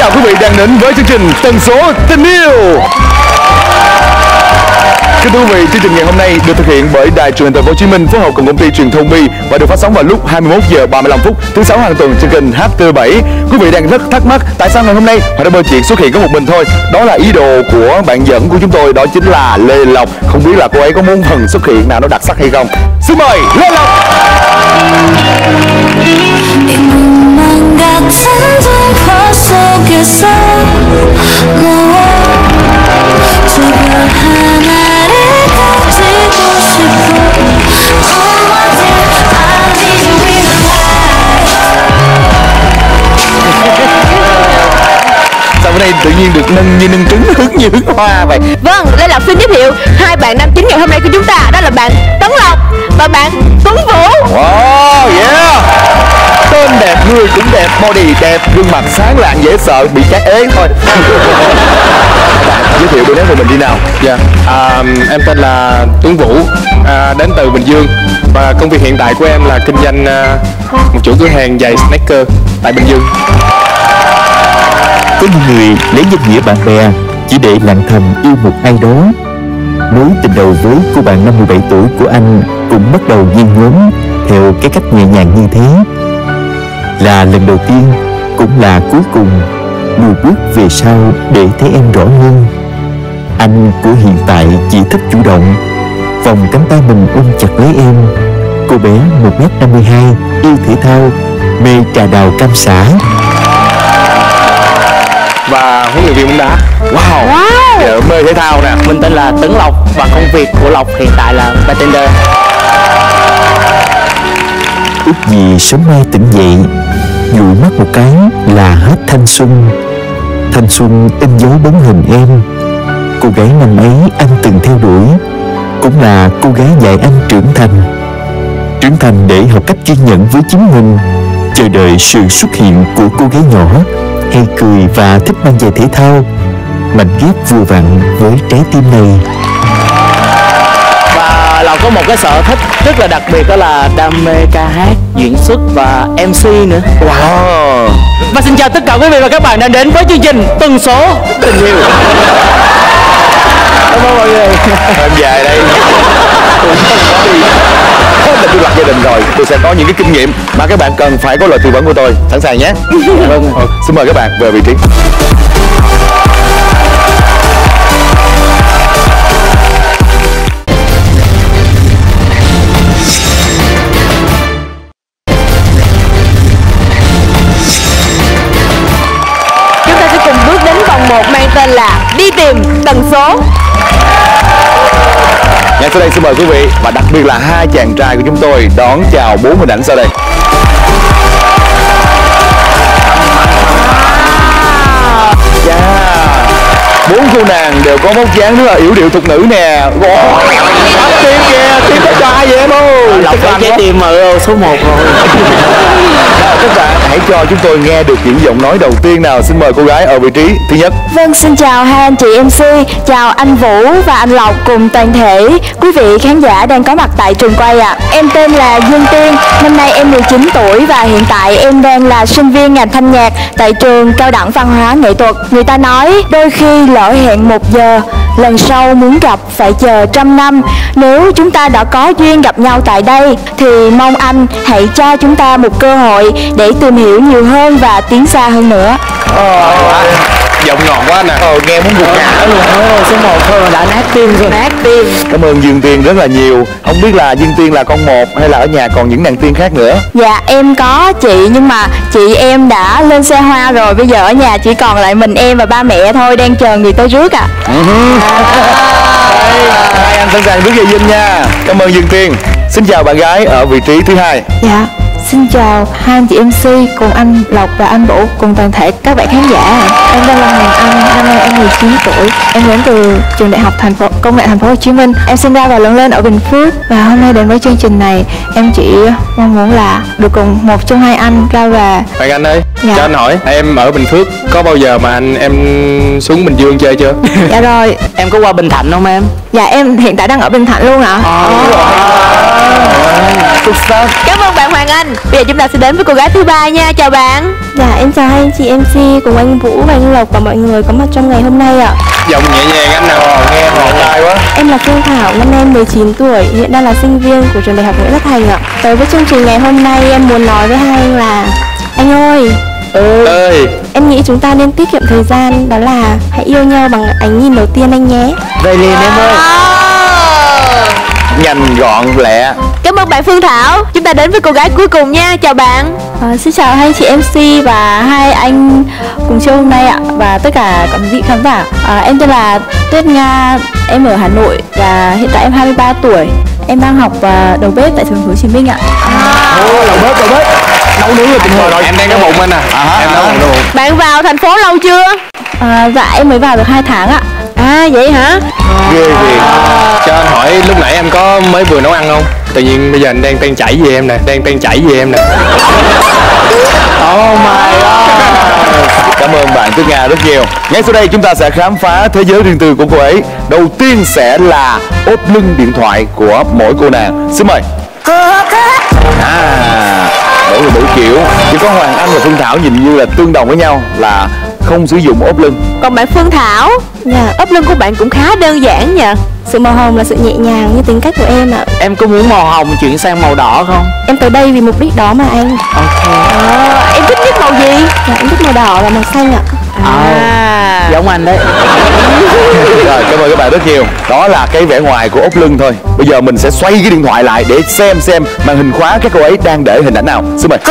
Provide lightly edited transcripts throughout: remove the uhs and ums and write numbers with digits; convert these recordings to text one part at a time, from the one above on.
chào quý vị đang đến với chương trình Tần số tình yêu. Kính thưa quý vị, chương trình ngày hôm nay được thực hiện bởi Đài Truyền hình Thành phố Hồ Chí Minh phối hợp cùng công ty Truyền thông Bi và được phát sóng vào lúc 21 giờ 35 phút thứ sáu hàng tuần trên kênh HT7. Quý vị đang rất thắc mắc tại sao ngày hôm nay Hoàng Đăng Chuyện xuất hiện có một mình thôi. Đó là ý đồ của bạn dẫn của chúng tôi, đó chính là Lê Lộc. Không biết là cô ấy có muốn phần xuất hiện nào nó đặc sắc hay không. Xin mời Lê Lộc. Sao bữa nay tự nhiên được nâng như nâng trứng, hứng như hứng hoa vậy? Vâng, Lê Lộc xin giới thiệu hai bạn nam chính ngày hôm nay của chúng ta, đó là bạn Tấn Lộc và bạn Tuấn Vũ. Wow, yeah. Tên đẹp, người cũng đẹp, body đẹp, gương mặt sáng lạng dễ sợ, bị cái ế thôi. Bạn giới thiệu đôi nét của mình đi nào. Dạ, em tên là Tuấn Vũ, đến từ Bình Dương và công việc hiện tại của em là kinh doanh một chủ cửa hàng giày sneaker tại Bình Dương. Có những người lấy danh nghĩa bạn bè chỉ để lặng thầm yêu một ai đó. Mối tình đầu với cô bạn năm 17 tuổi của anh cũng bắt đầu nhen nhóm theo cái cách nhẹ nhàng như thế. Là lần đầu tiên, cũng là cuối cùng. Lùi bước về sau để thấy em rõ hơn. Anh của hiện tại chỉ thích chủ động, vòng cánh tay mình ôm chặt lấy em. Cô bé 1m52, yêu thể thao, mê trà đào cam xả Và huấn luyện viên bóng đá. Wow. Giờ mê thể thao nè. Mình tên là Tấn Lộc và công việc của Lộc hiện tại là bartender. Ước gì sớm mai tỉnh dậy, dụi mắt một cái là hết thanh xuân. Thanh xuân in dấu bóng hình em. Cô gái năm ấy anh từng theo đuổi, cũng là cô gái dạy anh trưởng thành. Trưởng thành để học cách kiên nhẫn với chính mình, chờ đợi sự xuất hiện của cô gái nhỏ hay cười và thích mang giày thể thao, mảnh ghép vừa vặn với trái tim này. Và Lộc có một cái sở thích rất là đặc biệt, đó là đam mê ca hát, diễn xuất và MC nữa. Wow. Và xin chào tất cả quý vị và các bạn đang đến với chương trình Tần số tình yêu. Cảm ơn mọi người. Em về đây. Hết là tôi lập gia đình rồi, tôi sẽ có những cái kinh nghiệm mà các bạn cần phải có lời tư vấn của tôi. Sẵn sàng nhé. Vâng. Xin mời các bạn về vị trí. Chúng ta sẽ cùng bước đến vòng 1 mang tên là đi tìm tần số. Ngay sau đây xin mời quý vị và đặc biệt là hai chàng trai của chúng tôi đón chào 4 hình ảnh sau đây. Yeah. 4 cô nàng đều có vóc dáng rất là yểu điệu thục nữ nè. Tim kìa, tim có trai vậy em ơi. Lộc phải trái tim ở số 1 rồi. Các bạn hãy cho chúng tôi nghe được những giọng nói đầu tiên nào. Xin mời cô gái ở vị trí thứ nhất. Vâng, xin chào hai anh chị MC, chào anh Vũ và anh Lộc cùng toàn thể quý vị khán giả đang có mặt tại trường quay ạ. Em tên là Dương Tiên, năm nay em 19 tuổi và hiện tại em đang là sinh viên ngành thanh nhạc tại trường Cao đẳng Văn hóa Nghệ thuật. Người ta nói đôi khi lỡ hẹn 1 giờ, lần sau muốn gặp phải chờ 100 năm. Nếu chúng ta đã có duyên gặp nhau tại đây thì mong anh hãy cho chúng ta một cơ hội để tìm hiểu nhiều hơn và tiến xa hơn nữa. Giọng ngọt quá nè. Nghe muốn gục ngã luôn. Số 1 thôi mà đã nát tim rồi. Nát tim. Cảm ơn Dương Tiên rất là nhiều. Không biết là Dương Tiên là con một hay là ở nhà còn những nàng tiên khác nữa? Dạ em có chị, nhưng mà chị em đã lên xe hoa rồi. Bây giờ ở nhà chỉ còn lại mình em và ba mẹ thôi, đang chờ người tới rước ạ. Hai anh sẵn sàng bước về dinh nha. Cảm ơn Dương Tiên. Xin chào bạn gái ở vị trí thứ hai. Dạ, xin chào hai anh chị MC cùng anh Lộc và anh Vũ cùng toàn thể các bạn khán giả. Em tên là Hoàng Anh, năm nay em 19 tuổi. Em đến từ trường Đại học Công nghệ Thành phố Hồ Chí Minh. Em sinh ra và lớn lên ở Bình Phước. Và hôm nay đến với chương trình này, em chỉ mong muốn là được cùng một trong hai anh ra về. Hoàng Anh ơi, Dạ. cho anh hỏi, em ở Bình Phước có bao giờ mà em xuống Bình Dương chơi chưa? Dạ rồi. Em có qua Bình Thạnh không em? Dạ em hiện tại đang ở Bình Thạnh luôn ạ. Xuất sắc. Cảm ơn bạn Hoàng Anh. Bây giờ chúng ta sẽ đến với cô gái thứ ba nha. Chào bạn. Dạ em chào hai anh chị MC cùng anh Vũ và anh Lộc và mọi người có mặt trong ngày hôm nay ạ. Giọng nhẹ nhàng anh nào. Nghe ngọt tai quá. Em là Phương Thảo, năm nay em 19 tuổi, hiện đang là sinh viên của trường Đại học Nguyễn Tất Thành ạ. Tới với chương trình ngày hôm nay em muốn nói với hai anh là: anh ơi, Ơi, em nghĩ chúng ta nên tiết kiệm thời gian, đó là hãy yêu nhau bằng ánh nhìn đầu tiên anh nhé. Về liền em ơi. Nhanh gọn lẹ. Cảm ơn bạn Phương Thảo. Chúng ta đến với cô gái cuối cùng nha. Chào bạn. Xin chào hai chị MC và hai anh cùng show hôm nay ạ, và tất cả các quý vị khán giả. Em tên là Tuyết Nga, em ở Hà Nội và hiện tại em 23 tuổi. Em đang học đầu bếp tại trường Hồ Chí Minh ạ. Đầu bếp. Nấu nướng là tình rồi. em đang có bụng anh à? Em nấu bụng. Bạn vào thành phố lâu chưa? Dạ em mới vào được 2 tháng ạ. À vậy hả? Ghê việc. Cho anh hỏi lúc nãy em có mới vừa nấu ăn không? Tự nhiên bây giờ anh đang tan chảy về em nè, Oh my god. Cảm ơn bạn Tuyết Nga rất nhiều. Ngay sau đây chúng ta sẽ khám phá thế giới riêng tư của cô ấy. Đầu tiên sẽ là ốp lưng điện thoại của mỗi cô nàng. Xin mời. Đủ kiểu. Chỉ có Hoàng Anh và Phương Thảo nhìn như là tương đồng với nhau là không sử dụng ốp lưng. Còn bạn Phương Thảo, Dạ, ốp lưng của bạn cũng khá đơn giản nha. sự màu hồng là sự nhẹ nhàng như tính cách của em ạ. Em có muốn màu hồng chuyển sang màu đỏ không? Em tới đây vì mục đích đó mà anh. Em thích nhất màu gì? Dạ, em thích màu đỏ và màu xanh ạ. Giống anh đấy. Rồi, cảm ơn các bạn rất nhiều. Đó là cái vẻ ngoài của ốp lưng thôi. Bây giờ mình sẽ xoay cái điện thoại lại để xem màn hình khóa các cô ấy đang để hình ảnh nào. Xin mời.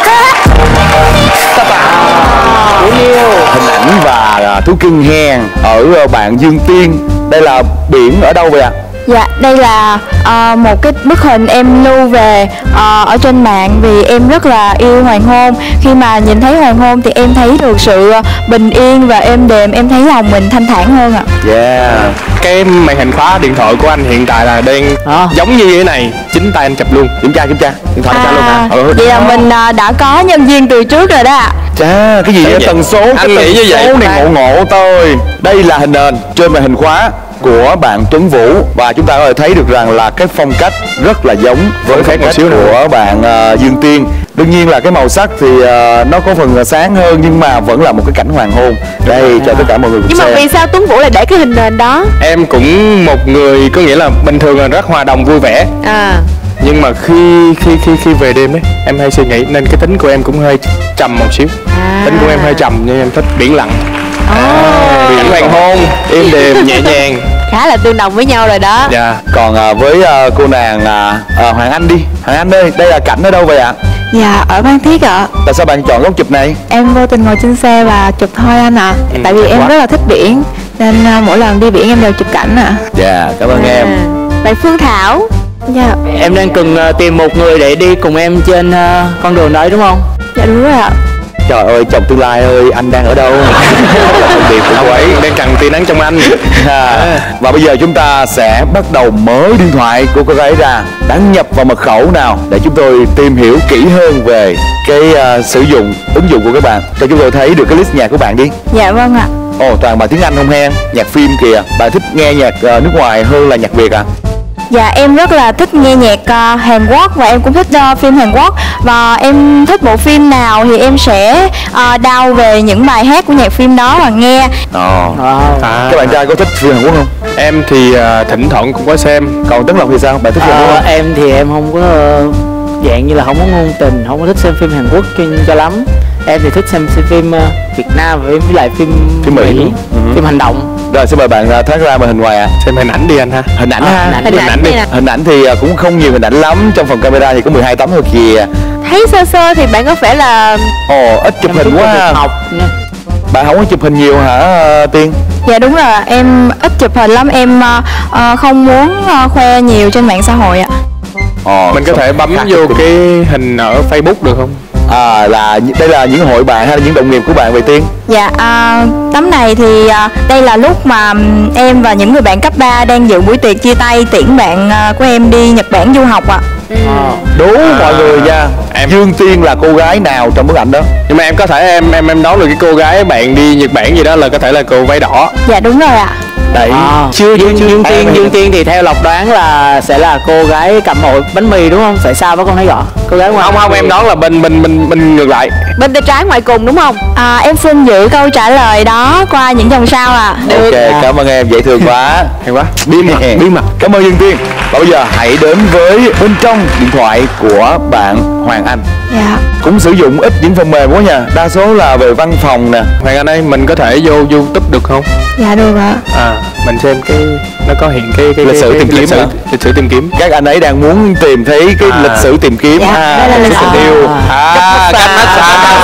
Hình ảnh và thú cưng hen ở bạn Dương Tiên. Đây là biển ở đâu vậy ạ? Dạ, đây là một cái bức hình em lưu về ở trên mạng vì em rất là yêu hoàng hôn. Khi mà nhìn thấy hoàng hôn thì em thấy được sự bình yên và êm đềm, em thấy lòng mình thanh thản hơn ạ. Yeah. Cái màn hình khóa điện thoại của anh hiện tại là đang giống như thế này, chính tay anh chụp luôn. Kiểm tra điện thoại cho luôn hả? Vậy là mình đã có nhân viên từ trước rồi đó ạ. Chà, cái gì vậy? Tần số, Anh nghĩ như vậy. số này ngộ tôi. Đây là hình nền trên màn hình khóa của bạn Tuấn Vũ và chúng ta có thể thấy được rằng là cái phong cách rất là giống với phong cách của bạn Dương Tiên. Đương nhiên là cái màu sắc thì nó có phần sáng hơn nhưng mà vẫn là một cái cảnh hoàng hôn. Đây cho tất cả mọi người cùng Nhưng mà xem. vì sao Tuấn Vũ lại để cái hình nền đó? Em cũng một người có nghĩa là bình thường là rất hòa đồng vui vẻ. Nhưng mà khi về đêm ấy, em hay suy nghĩ nên cái tính của em cũng hơi trầm một xíu. Tính của em hơi trầm nhưng em thích biển lặng. Biển hoàng hôn, êm đềm, nhẹ nhàng. Khá là tương đồng với nhau rồi đó. Dạ. Còn với cô nàng Hoàng Anh đi. Hoàng Anh ơi, đây là cảnh ở đâu vậy ạ? Dạ, ở Phan Thiết ạ. Tại sao bạn chọn góc chụp này? Em vô tình ngồi trên xe và chụp thôi anh ạ. Tại vì em rất là thích biển nên mỗi lần đi biển em đều chụp cảnh ạ. Dạ, cảm ơn em. Bạn Phương Thảo. Dạ, Em đang cần tìm một người để đi cùng em trên con đường đấy đúng không? dạ đúng rồi ạ. Trời ơi, chồng tương lai ơi, anh đang ở đâu? Công việc của cô ấy Đang cần tia nắng trong anh. Và bây giờ chúng ta sẽ bắt đầu mở điện thoại của cô gái ra, đăng nhập vào mật khẩu nào để chúng tôi tìm hiểu kỹ hơn về cái sử dụng ứng dụng của các bạn. Cho chúng tôi thấy được cái list nhạc của bạn đi. Dạ vâng ạ. Ồ, toàn bài tiếng Anh không hen? Nhạc phim kìa. Bạn thích nghe nhạc nước ngoài hơn là nhạc Việt à? Dạ em rất là thích nghe nhạc Hàn Quốc và em cũng thích phim Hàn Quốc. Và em thích bộ phim nào thì em sẽ download về những bài hát của nhạc phim đó và nghe. Các bạn trai có thích phim Hàn Quốc không? Em thì thỉnh thoảng cũng có xem. Còn Tấn Lộc thì sao? Bạn thích phim Hàn Quốc không? Em thì em không có dạng như là không có ngôn tình, không có thích xem phim Hàn Quốc cho lắm. Em thì thích xem phim Việt Nam với lại phim Mỹ. Phim hành động. Rồi xin mời bạn thoát ra màn hình ngoài ạ. Xem hình ảnh đi anh ha. Hình ảnh ha. Hình ảnh đi. đây nè. Hình ảnh thì cũng không nhiều hình ảnh lắm. Trong phòng camera thì có 12 tấm thôi kìa. Thấy sơ sơ thì bạn có phải là Ồ, ít chụp hình quá ha. Học nha. Bạn không có chụp hình nhiều hả Tiên? Dạ đúng rồi, em ít chụp hình lắm, em không muốn khoe nhiều trên mạng xã hội ạ. Mình có thể bấm vô cái hình ở Facebook được không? Là đây là những hội bạn hay là những đồng nghiệp của bạn vậy Tiên? Dạ, tấm này thì đây là lúc mà em và những người bạn cấp 3 đang dự buổi tiệc chia tay tiễn bạn của em đi Nhật Bản du học ạ. Đúng mọi người nha. Dương Tiên là cô gái nào trong bức ảnh đó? Nhưng mà em có thể em đoán được cái cô gái bạn đi Nhật Bản gì đó là có thể là cô váy đỏ. Dạ đúng rồi ạ. Đấy. Chưa Dương Tiên thì theo Lộc đoán là sẽ là cô gái cầm ổ bánh mì đúng không? Tại sao con thấy rõ? Cô gái ngoài Không, em đoán là bên ngược lại. Bên tay trái ngoài cùng đúng không? Em xin giữ câu trả lời đó qua những dòng sau ạ. Ok, cảm ơn em, dễ thương quá. Hay quá. Bí mật. Cảm ơn Dương Tiên. Và bây giờ hãy đến với bên trong điện thoại của bạn Hoàng Anh. Dạ. Cũng sử dụng ít những phần mềm quá nha, đa số là về văn phòng nè. Hoàng Anh ơi, mình có thể vô YouTube được không? Dạ được ạ. Mình xem cái nó có hiện cái lịch sử tìm kiếm hả? Lịch sử tìm kiếm. Các anh ấy đang muốn tìm thấy cái lịch sử tìm kiếm. Dạ, đây là lịch sử yêu. Cách massage.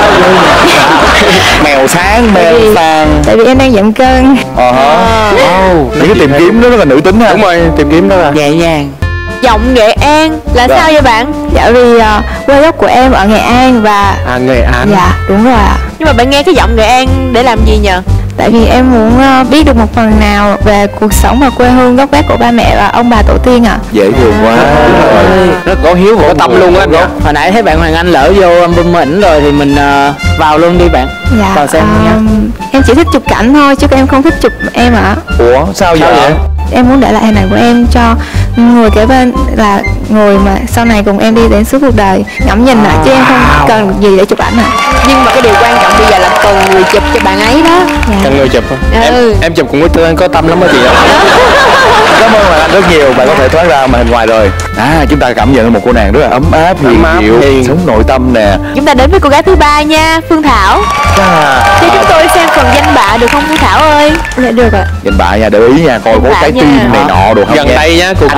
Mèo sáng, mèo vàng. Tại vì em đang giảm cân. Những cái tìm kiếm đó rất là nữ tính ha. Đúng rồi, tìm kiếm đó là nhẹ nhàng. Giọng Nghệ An là sao vậy bạn? Dạ vì quê gốc của em ở Nghệ An và Nghệ An. Dạ đúng rồi ạ. Nhưng mà bạn nghe cái giọng Nghệ An để làm gì nhờ? Tại vì em muốn biết được một phần nào về cuộc sống và quê hương gốc gác của ba mẹ và ông bà tổ tiên ạ. Dễ thương quá. Rất có hiếu và có tâm luôn á. Hồi nãy thấy bạn Hoàng Anh lỡ vô album ảnh rồi thì mình vào luôn đi bạn. Dạ. Vào xem nha. Em chỉ thích chụp cảnh thôi chứ em không thích chụp em ạ. Ủa sao vậy? Em muốn để lại hình ảnh của em cho người kế bên, là người mà sau này cùng em đi đến suốt cuộc đời ngắm nhìn lại, chứ em không cần gì để chụp ảnh ạ. Nhưng mà cái điều quan trọng bây giờ là cần người chụp cho bạn ấy đó. Cần người chụp không? Em chụp cũng có tâm lắm đó chị ạ. Cảm ơn Hoàng Anh rất nhiều, bạn có thể thoát ra màn hình ngoài rồi. Chúng ta cảm nhận được một cô nàng rất là ấm áp, hiền dịu, sống nội tâm nè. Chúng ta đến với cô gái thứ ba nha, Phương Thảo. Cho chúng tôi xem phần danh bạ được không Phương Thảo ơi? Dạ được ạ. Danh bạ nha, để ý nha, coi có trái tim này nọ đồ không Gần nha. đây nhá, cuộc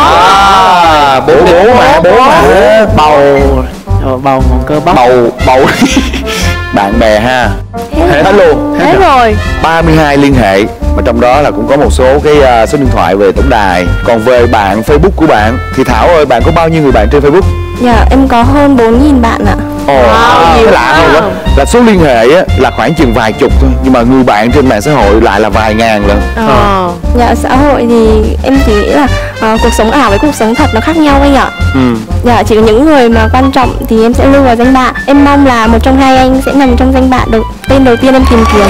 Bố mà Bầu ngọn cơ bắp. bầu bạn bè ha. Hết luôn. Hết rồi. 32 liên hệ, mà trong đó là cũng có một số cái số điện thoại về tổng đài. Còn về bạn Facebook của bạn thì Thảo ơi, bạn có bao nhiêu người bạn trên Facebook? Dạ em có hơn 4.000 bạn ạ. Nhiều lạ hơn quá. Là số liên hệ á, là khoảng chừng vài chục thôi, nhưng mà người bạn trên mạng xã hội lại là vài ngàn lần. Dạ xã hội thì em chỉ nghĩ là cuộc sống ảo với cuộc sống thật nó khác nhau anh ạ. Dạ chỉ có những người mà quan trọng thì em sẽ lưu vào danh bạ. Em mong là một trong hai anh sẽ nằm trong danh bạ tên đầu tiên em tìm kiếm.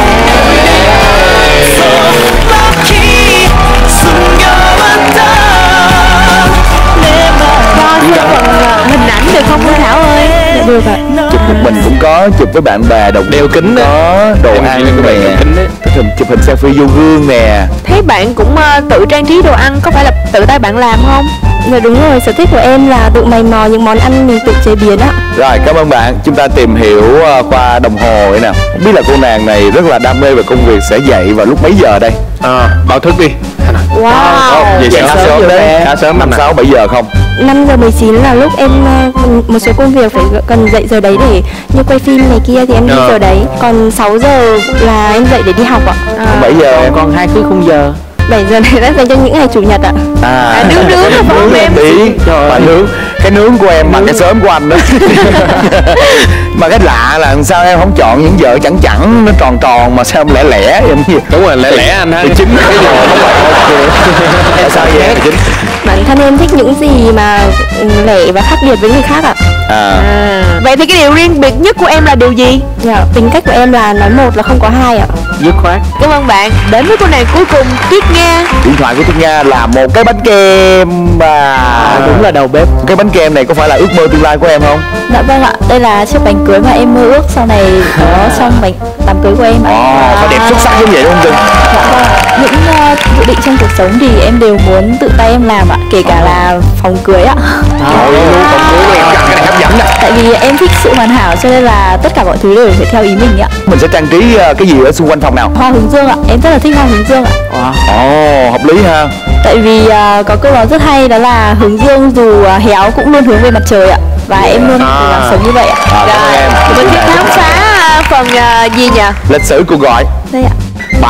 Cho phần hình ảnh được không Phương Thảo ơi? Dạ được ạ. Chụp một mình cũng có, chụp với bạn bè đồng đeo kính có, đồ ăn nè, chụp hình selfie vô gương nè. Thấy bạn cũng tự trang trí đồ ăn, có phải là tự tay bạn làm không? Dạ đúng rồi, sở thích của em là tự mày mò những món ăn mình tự chế biến ạ. Rồi, cảm ơn bạn. Chúng ta tìm hiểu qua đồng hồ vậy nào. Không biết là cô nàng này rất là đam mê về công việc, sẽ dậy vào lúc mấy giờ đây? Báo thức đi. Wow. Vậy Dậy khá sớm sớm đấy. khá sớm 5, 6, 7 giờ không? 5 giờ 19 là lúc em một số công việc phải cần dậy giờ đấy, để như quay phim này kia thì em đi giờ đấy. Còn 6 giờ là em dậy để đi học ạ. 7 giờ. Còn 2 khứ khung giờ. 7 giờ này đã dành cho những ngày chủ nhật ạ. Nướng là phải không em? Mà nướng, cái nướng của em bằng cái sớm của anh đó. Mà cái lạ là sao em không chọn những vợ chẳng chẳng nó tròn tròn mà sao em lẻ lẻ vậy? Đúng rồi, lẻ anh ha. Chính cái giờ không phải. Tại sao vậy? Chính Bản thân em thích những gì mà lẻ và khác biệt với người khác ạ. Vậy thì cái điều riêng biệt nhất của em là điều gì? Dạ, tính cách của em là nói một là không có hai ạ. Dứt khoát. Cảm ơn bạn. Đến với cô nàng cuối cùng, Tuyết Nga. điện thoại của Tuyết Nga là một cái bánh kem Đúng là đầu bếp. Cái bánh kem này có phải là ước mơ tương lai của em không? Dạ vâng ạ, đây là chiếc bánh cưới mà em mơ ước sau này có trong bánh đám cưới của em ạ. Phải đẹp xuất sắc giống vậy đúng không Tùng? Dạ vâng ạ, những dự định trong cuộc sống thì em đều muốn tự tay em làm ạ, kể cả là phòng cưới ạ. Trời ơi, phòng cưới của em chắc cái này hấp dẫn nè. Tại vì em thích sự hoàn hảo cho nên là tất cả mọi thứ đều phải theo ý mình ạ. Mình sẽ trang trí cái gì ở xung quanh phòng nào? Hoa hướng dương ạ, em rất là thích hoa hướng dương ạ. Hợp lý ha. Tại vì có câu nói rất hay, đó là hướng dương dù héo cũng luôn hướng về mặt trời ạ. Và em luôn cố gắng sống như vậy ạ. Cảm ơn em. Mình sẽ khám phá phần gì nhỉ? Lịch sử cuộc gọi. Đây ạ.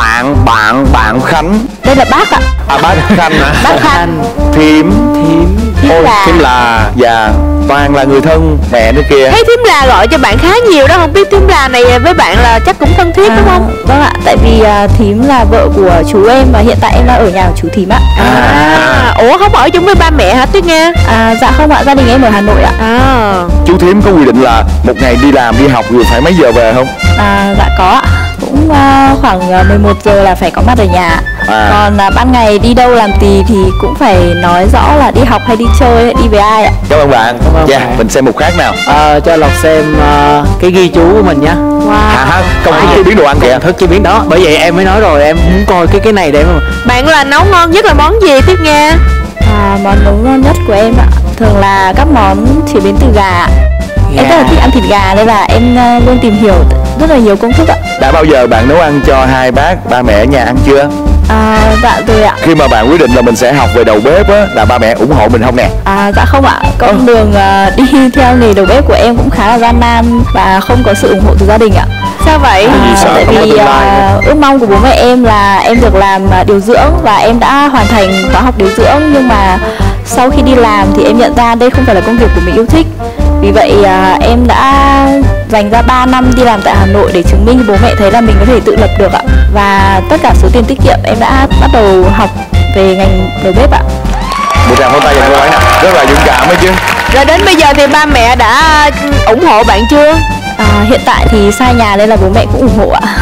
Bạn Khánh. Đây là bác ạ. Bác Khanh hả? Bác Khanh. Thím. Thím là. Dạ. toàn là người thân mẹ nữa kìa. Thấy thím là gọi cho bạn khá nhiều đó, không biết thím là này với bạn là chắc cũng thân thiết đúng không? Vâng ạ, tại vì thím là vợ của chú em và hiện tại em đang ở nhà của chú thím ạ. Ủa không ở chung với ba mẹ hả Tuyết Nga? Dạ không ạ, gia đình em ở Hà Nội ạ. Chú thím có quy định là một ngày đi làm đi học rồi phải mấy giờ về không? Dạ có ạ, cũng khoảng 11 giờ là phải có mặt ở nhà. Còn ban ngày đi đâu làm gì thì cũng phải nói rõ là đi học hay đi chơi hay đi với ai ạ. Cảm ơn bạn. Dạ, mình xem một khác nào. Cho Lộc xem cái ghi chú của mình nhá. Công thức chế biến đồ ăn kìa. Công thức chế biến đó, bởi vậy em mới nói rồi, em muốn coi cái này để mà. Bạn là nấu ngon nhất là món gì Tuyết Nga? Món nấu ngon nhất của em ạ, thường là các món chế biến từ gà. Em rất là thích ăn thịt gà nên là em luôn tìm hiểu rất là nhiều công thức ạ. Đã bao giờ bạn nấu ăn cho hai bác ba mẹ ở nhà ăn chưa? Dạ rồi ạ. Khi mà bạn quyết định là mình sẽ học về đầu bếp á, là ba mẹ ủng hộ mình không nè? Dạ không ạ, con đường đi theo nghề đầu bếp của em cũng khá là gian nan và không có sự ủng hộ từ gia đình ạ. Sao vậy? Tại vì ước mong của bố mẹ em là em được làm điều dưỡng và em đã hoàn thành khóa học điều dưỡng, nhưng mà sau khi đi làm thì em nhận ra đây không phải là công việc của mình yêu thích. Vì vậy em đã dành ra 3 năm đi làm tại Hà Nội để chứng minh với bố mẹ thấy là mình có thể tự lập được ạ. Và tất cả số tiền tiết kiệm em đã bắt đầu học về ngành đầu bếp ạ. Một tràng pháo tay dành cô ấy nè, rất là dũng cảm ấy chứ. Rồi đến bây giờ thì ba mẹ đã ủng hộ bạn chưa? Hiện tại thì xa nhà nên là bố mẹ cũng ủng hộ ạ.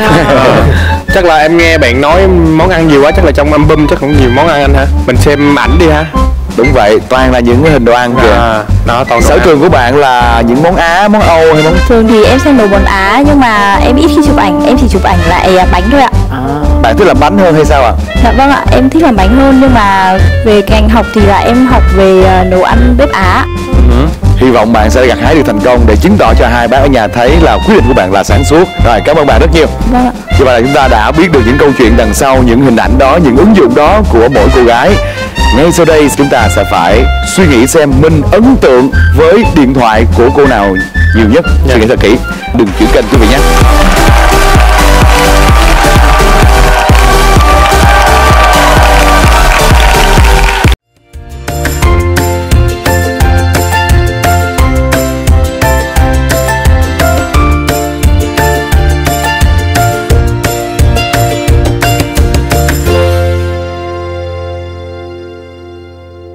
Chắc là em nghe bạn nói món ăn nhiều quá, chắc là trong album chắc cũng nhiều món ăn anh hả? Mình xem ảnh đi ha. Đúng vậy, toàn là những cái hình đồ ăn kìa. Đó, toàn sở trường của bạn là những món Á, món Âu hay món? Thường thì em xem đồ món Á nhưng mà em ít khi chụp ảnh, em chỉ chụp ảnh lại bánh thôi ạ. Bạn thích làm bánh hơn hay sao ạ? Dạ vâng ạ, em thích làm bánh hơn, nhưng mà về ngành học thì là em học về nấu ăn bếp Á. Hy vọng bạn sẽ gặt hái được thành công để chứng tỏ cho hai bác ở nhà thấy là quyết định của bạn là sáng suốt. Rồi, cảm ơn bạn rất nhiều. Vâng ạ. Như vậy là chúng ta đã biết được những câu chuyện đằng sau những hình ảnh đó, những ứng dụng đó của mỗi cô gái. Ngay sau đây chúng ta sẽ phải suy nghĩ xem mình ấn tượng với điện thoại của cô nào nhiều nhất. Suy nghĩ thật kỹ, đừng chuyển kênh quý vị nhé.